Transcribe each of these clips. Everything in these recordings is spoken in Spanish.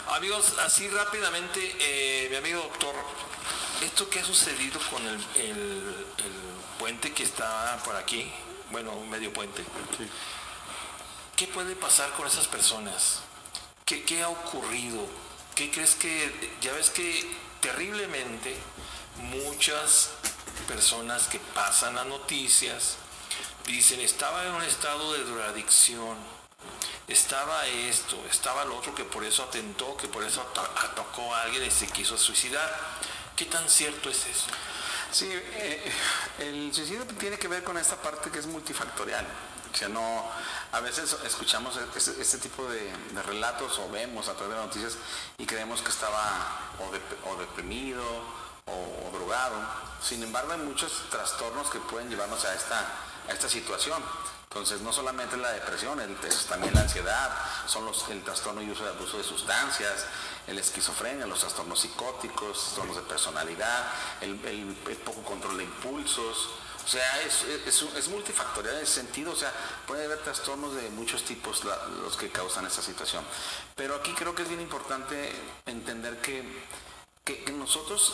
Amigos, así rápidamente, mi amigo doctor, esto que ha sucedido con el puente que está por aquí, bueno, medio puente, Sí. ¿qué puede pasar con esas personas? ¿Qué ha ocurrido? ¿Qué crees que, ya ves que terriblemente muchas personas que pasan las noticias dicen, estaba en un estado de drogadicción, estaba esto, estaba lo otro, que por eso atentó, que por eso atacó a alguien y se quiso suicidar? ¿Qué tan cierto es eso? Sí, el suicidio tiene que ver con esta parte que es multifactorial. O sea, no, a veces escuchamos este tipo de relatos o vemos a través de las noticias y creemos que estaba o deprimido o drogado. Sin embargo, hay muchos trastornos que pueden llevarnos a esta situación. Entonces, no solamente la depresión, también la ansiedad, el trastorno y uso de abuso de sustancias, la esquizofrenia, los trastornos psicóticos, trastornos de personalidad, el poco control de impulsos. O sea, es multifactorial en ese sentido. O sea, puede haber trastornos de muchos tipos los que causan esa situación. Pero aquí creo que es bien importante entender que nosotros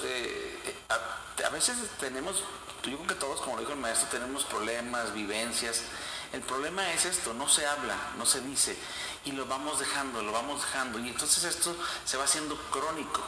a veces tenemos, yo creo que todos, como lo dijo el maestro, tenemos problemas, vivencias. El problema es esto, no se habla, no se dice, y lo vamos dejando, y entonces esto se va haciendo crónico.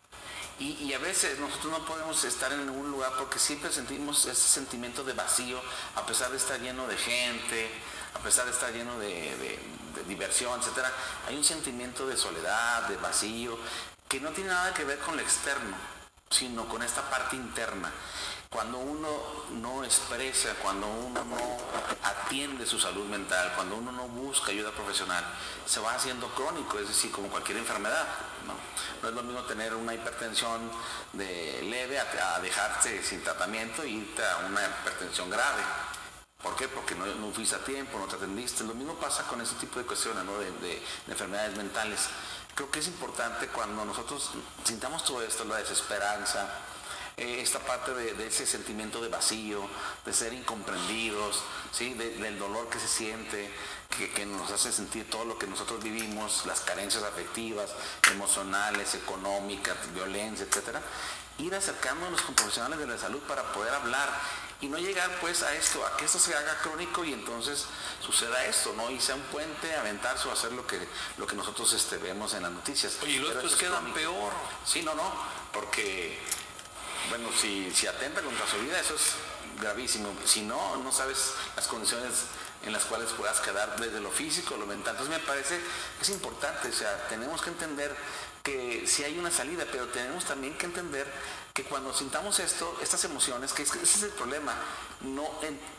Y a veces nosotros no podemos estar en ningún lugar porque siempre sentimos ese sentimiento de vacío, a pesar de estar lleno de gente, a pesar de estar lleno de diversión, etcétera. Hay un sentimiento de soledad, de vacío, que no tiene nada que ver con lo externo, sino con esta parte interna. Cuando uno no expresa, cuando uno no atiende su salud mental, cuando uno no busca ayuda profesional, se va haciendo crónico, es decir, como cualquier enfermedad, ¿no? No es lo mismo tener una hipertensión leve a dejarse sin tratamiento y irte a una hipertensión grave. ¿Por qué? Porque no fuiste a tiempo, no te atendiste. Lo mismo pasa con ese tipo de cuestiones, ¿no? de enfermedades mentales. Creo que es importante cuando nosotros sintamos todo esto, la desesperanza, esta parte de ese sentimiento de vacío, de ser incomprendidos, ¿sí? Del dolor que se siente, que nos hace sentir todo lo que nosotros vivimos, las carencias afectivas, emocionales, económicas, violencia, etcétera. Ir acercándonos con profesionales de la salud para poder hablar y no llegar pues a que esto se haga crónico y entonces suceda esto, ¿no? Y sea un puente, aventarse o hacer lo que nosotros vemos en las noticias. Oye, y los pues quedan peor. Sí, no, porque bueno, si atenta contra su vida, eso es gravísimo. Si no, no sabes las condiciones en las cuales puedas quedar desde lo físico, lo mental. Entonces me parece que es importante, o sea, tenemos que entender que sí hay una salida, pero tenemos también que entender que cuando sintamos estas emociones, que ese es el problema, no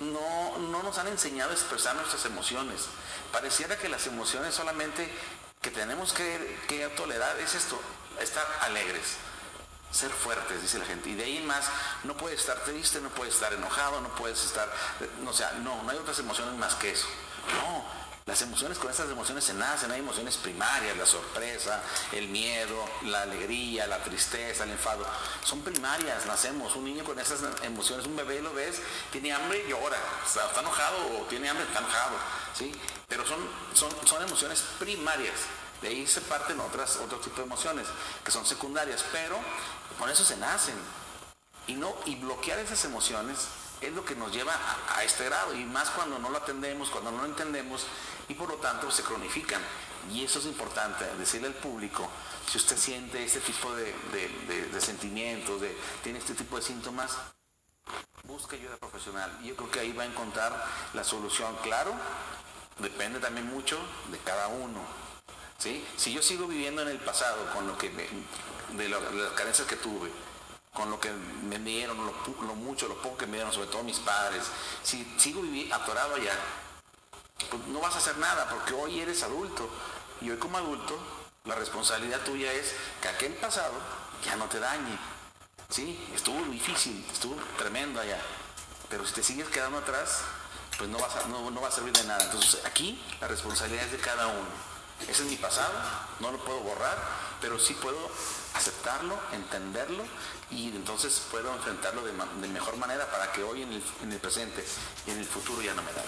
nos han enseñado a expresar nuestras emociones. Pareciera que las emociones solamente que tenemos que tolerar es esto, estar alegres, ser fuertes, dice la gente, y de ahí en más no puedes estar triste, no puedes estar enojado, no puedes estar, no hay otras emociones más que eso. No, las emociones, con estas emociones se nacen, hay emociones primarias, la sorpresa, el miedo, la alegría, la tristeza, el enfado, son primarias, nacemos. Un niño con esas emociones, un bebé lo ves, tiene hambre y llora, está enojado, o tiene hambre, está enojado, ¿sí? Pero son emociones primarias. De ahí se parten otro tipo de emociones que son secundarias, pero con eso se nacen. Y bloquear esas emociones es lo que nos lleva a este grado, y más cuando no lo atendemos, cuando no lo entendemos, y por lo tanto se cronifican. Y eso es importante, decirle al público, si usted siente este tipo de sentimientos, tiene este tipo de síntomas, busque ayuda profesional. Y yo creo que ahí va a encontrar la solución. Claro, depende también mucho de cada uno. ¿Sí? Si yo sigo viviendo en el pasado con lo que de las carencias que tuve, con lo que me dieron, lo poco que me dieron, sobre todo mis padres, si sigo atorado allá, pues no vas a hacer nada, porque hoy eres adulto, y hoy como adulto la responsabilidad tuya es que aquel pasado ya no te dañe. Sí, estuvo difícil, estuvo tremendo allá, pero si te sigues quedando atrás, pues no va a servir de nada. Entonces aquí la responsabilidad es de cada uno. Ese es mi pasado, no lo puedo borrar, pero sí puedo aceptarlo, entenderlo, y entonces puedo enfrentarlo de mejor manera para que hoy en el presente y en el futuro ya no me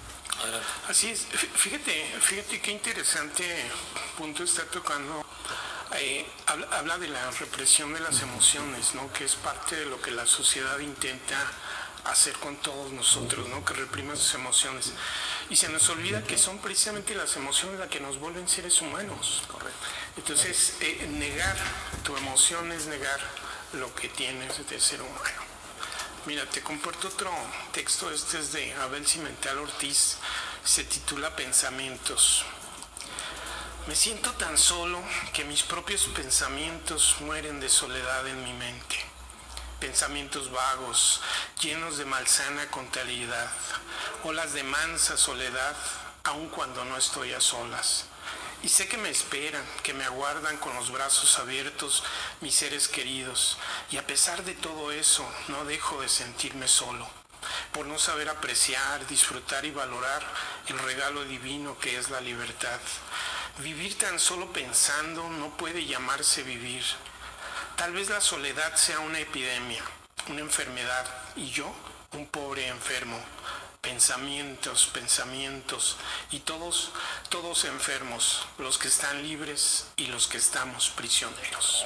dañe. Así es. Fíjate qué interesante punto está tocando habla de la represión de las emociones, ¿no? Que es parte de lo que la sociedad intenta hacer con todos nosotros, ¿no? Que reprima sus emociones. Y se nos olvida que son precisamente las emociones las que nos vuelven seres humanos. Correcto. Entonces, negar tu emoción es negar lo que tienes de ser humano. Mira, te comparto otro texto, este es de Abel Cimental Ortiz, se titula Pensamientos. Me siento tan solo que mis propios pensamientos mueren de soledad en mi mente. Pensamientos vagos, llenos de malsana contrariedad, olas de mansa soledad, aun cuando no estoy a solas. Y sé que me esperan, que me aguardan con los brazos abiertos mis seres queridos, y a pesar de todo eso, no dejo de sentirme solo, por no saber apreciar, disfrutar y valorar el regalo divino que es la libertad. Vivir tan solo pensando no puede llamarse vivir. Tal vez la soledad sea una epidemia, una enfermedad, y yo, un pobre enfermo. Pensamientos, y todos enfermos, los que están libres y los que estamos prisioneros.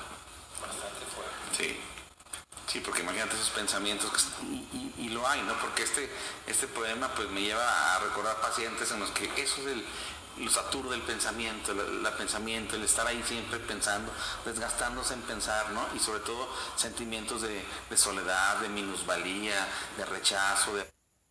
Sí. Sí, porque imagínate esos pensamientos, y lo hay, ¿no? Porque este poema pues me lleva a recordar pacientes en los que eso es los aturde el pensamiento, el estar ahí siempre pensando, desgastándose en pensar, ¿no? Y sobre todo sentimientos de soledad, de minusvalía, de rechazo, de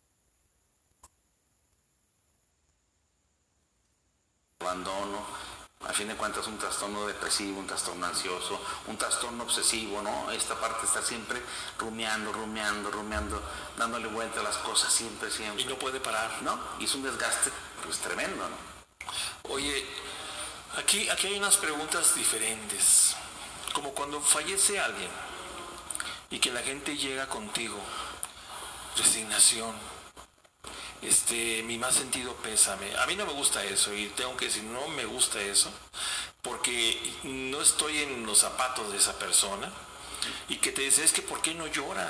abandono. A fin de cuentas un trastorno depresivo, un trastorno ansioso, un trastorno obsesivo, ¿no? Esta parte está siempre rumiando, dándole vuelta a las cosas siempre. Y no puede parar, ¿no? Y es un desgaste pues tremendo, ¿no? Oye, aquí hay unas preguntas diferentes. Como cuando fallece alguien y que la gente llega contigo, resignación, mi más sentido pésame. A mí no me gusta eso y tengo que decir, no me gusta eso, porque no estoy en los zapatos de esa persona y que te dice, es que ¿por qué no llora?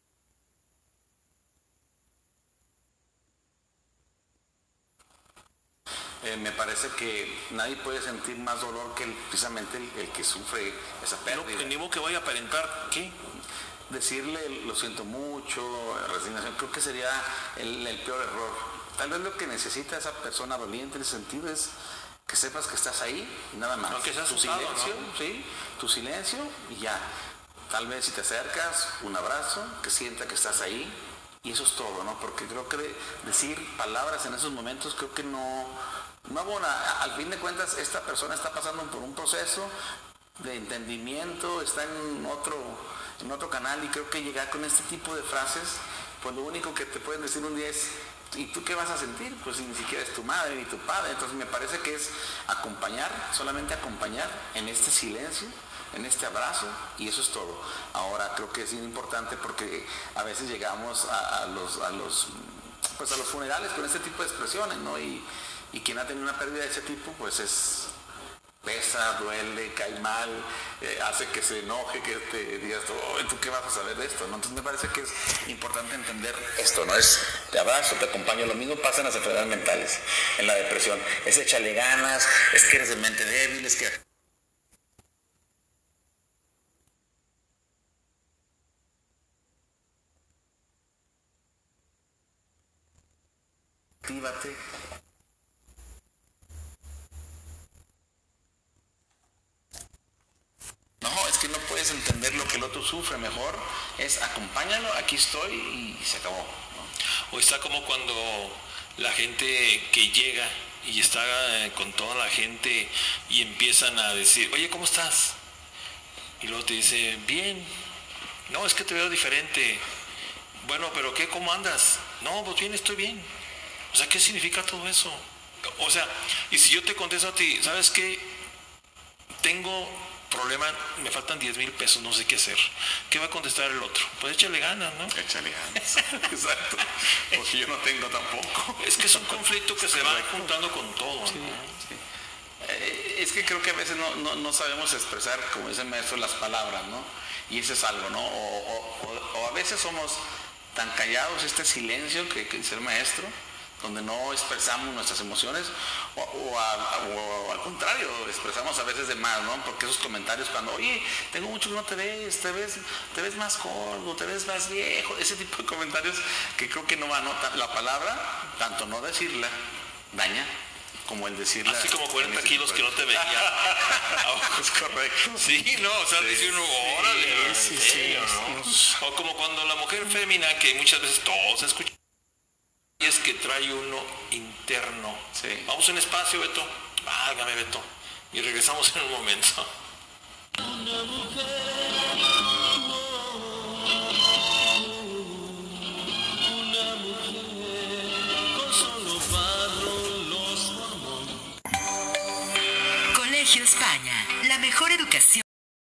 Me parece que nadie puede sentir más dolor que precisamente el que sufre esa pérdida. No, ni modo que vaya a aparentar, ¿qué? Decirle lo siento mucho, resignación, creo que sería el peor error. Tal vez lo que necesita esa persona doliente en ese sentido es que sepas que estás ahí y nada más. Aunque seas tu usado, silencio, ¿no? ¿sí? Tu silencio y ya. Tal vez si te acercas, un abrazo, que sienta que estás ahí y eso es todo, ¿no? Porque creo que decir palabras en esos momentos creo que no abona. Al fin de cuentas, esta persona está pasando por un proceso de entendimiento, está en otro canal y creo que llegar con este tipo de frases, pues lo único que te pueden decir un día es, ¿y tú qué vas a sentir? Pues ni siquiera es tu madre ni tu padre. Entonces me parece que es acompañar, solamente acompañar en este silencio, en este abrazo, y eso es todo. Ahora creo que es bien importante porque a veces llegamos a los funerales con este tipo de expresiones, ¿no? Y quien ha tenido una pérdida de ese tipo, pues pesa, duele, cae mal, hace que se enoje, que te digas, oh, ¿tú qué vas a saber de esto? ¿No? Entonces me parece que es importante entender esto, ¿no? Es te abrazo, te acompaño, lo mismo pasa en las enfermedades mentales, en la depresión, es échale ganas, es que eres de mente débil, es que actívate. No, es que no puedes entender lo que el otro sufre, mejor es acompáñalo, aquí estoy y se acabó, ¿no? O está como cuando la gente que llega y está con toda la gente y empiezan a decir, oye, ¿cómo estás? Y luego te dice, bien. No, es que te veo diferente. Bueno, pero ¿qué? ¿Cómo andas? No, pues bien, estoy bien. O sea, ¿qué significa todo eso? O sea, y si yo te contesto a ti, ¿sabes qué? Tengo problema, me faltan 10,000 pesos, no sé qué hacer. ¿Qué va a contestar el otro? Pues échale ganas, ¿no? Échale ganas. Exacto. Porque yo no tengo tampoco. Es que es un conflicto que se va juntando con todo, sí, ¿no? Sí. Es que creo que a veces no sabemos expresar, como dice el maestro, las palabras, ¿no? Y eso es algo, ¿no? O a veces somos tan callados, este silencio que dice el maestro, donde no expresamos nuestras emociones o al contrario, expresamos a veces de más, ¿no? Porque esos comentarios cuando, oye, tengo mucho que no te ves más gordo, te ves más viejo, ese tipo de comentarios que creo que no van, ¿no? La palabra, tanto no decirla, daña, como el decirla. Así como 40 kilos que no te veía. Es correcto. Sí, no, o sea, decir uno, órale, sí, ¿en serio, sí. no? O como cuando la mujer fémina, que muchas veces todos escuchan, y es que trae uno interno. Sí. Vamos a un espacio, Beto. Válgame, Beto. Y regresamos en un momento. Colegio España, la mejor educación.